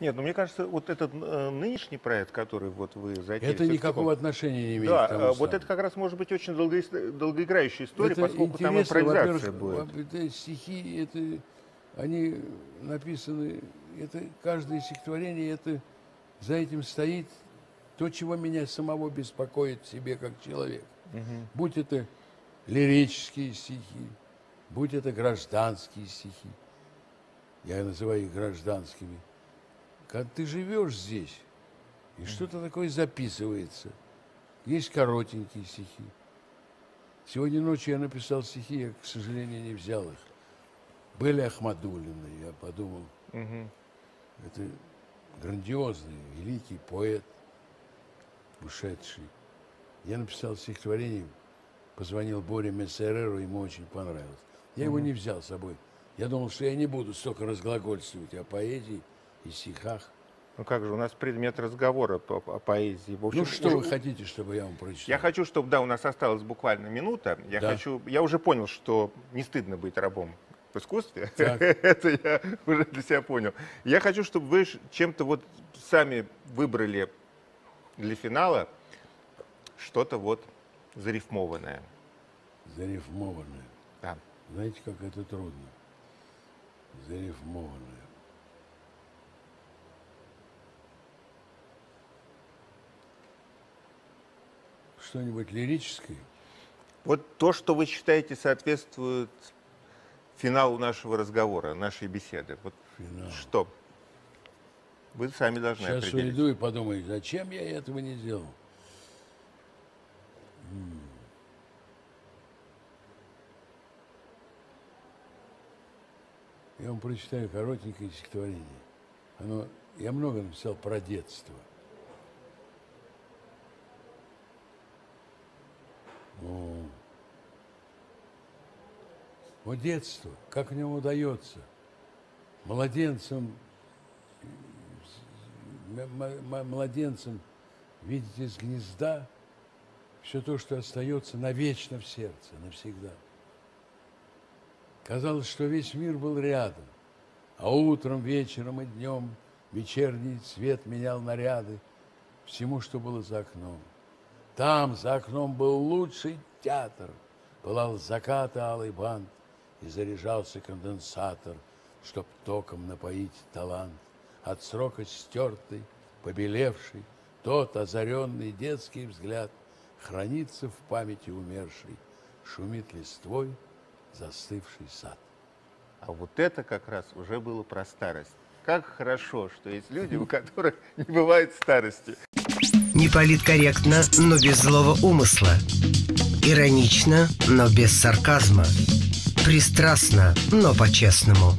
Нет, ну мне кажется, вот этот нынешний проект, который вот вы затеяли... Это никакого отношения не имеет Да, к тому вот старому. это как раз может быть очень долгоиграющая история, Это поскольку там интересно, импровизация во-первых, будет. это стихи, это, они написаны, это каждое стихотворение, это за этим стоит то, чего меня самого беспокоит в себе как человек. Будь это лирические стихи, будь это гражданские стихи, я называю их гражданскими. Когда ты живешь здесь, и что-то такое записывается, есть коротенькие стихи. Сегодня ночью я написал стихи, я, к сожалению, не взял их. Были Ахмадуллины, я подумал, это грандиозный, великий поэт, ушедший. Я написал стихотворение, позвонил Боре Мессереру, ему очень понравилось. Я его не взял с собой. Я думал, что я не буду столько разглагольствовать о поэзии и стихах. Ну как же, у нас предмет разговора о поэзии. В общем, Ну что вы хотите, чтобы я вам прочитал? Я хочу, чтобы, да, у нас осталась буквально минута. Я уже понял, что не стыдно быть рабом в искусстве. Это я уже для себя понял. Я хочу, чтобы вы чем-то вот сами выбрали для финала что-то вот зарифмованное. Зарифмованное. Да. Знаете, как это трудно? Зарифмованное. Что-нибудь лирическое? Вот то, что вы считаете соответствует финалу нашего разговора, нашей беседы. Вот что? Вы сами должны Сейчас определить. уйду и подумаю, зачем я этого не сделал? Я вам прочитаю коротенькое стихотворение. Я много написал про детство. Вот детство, как в нем удается младенцам видеть из гнезда все то, что остается навечно в сердце, навсегда. Казалось, что весь мир был рядом, а утром, вечером и днем вечерний свет менял наряды всему, что было за окном. Там за окном был лучший театр, пылал закат и алый бант, и заряжался конденсатор, чтоб током напоить талант. От срока стертый, побелевший, тот озаренный детский взгляд хранится в памяти умершей, шумит листвой застывший сад. А вот это как раз уже было про старость. Как хорошо, что есть люди, у которых не бывает старости. Не политкорректно, но без злого умысла. Иронично, но без сарказма. Пристрастно, но по-честному.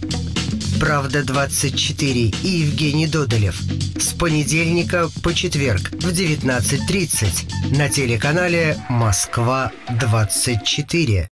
«Правда-24» и Евгений Додолев. С понедельника по четверг в 19:30 на телеканале «Москва-24».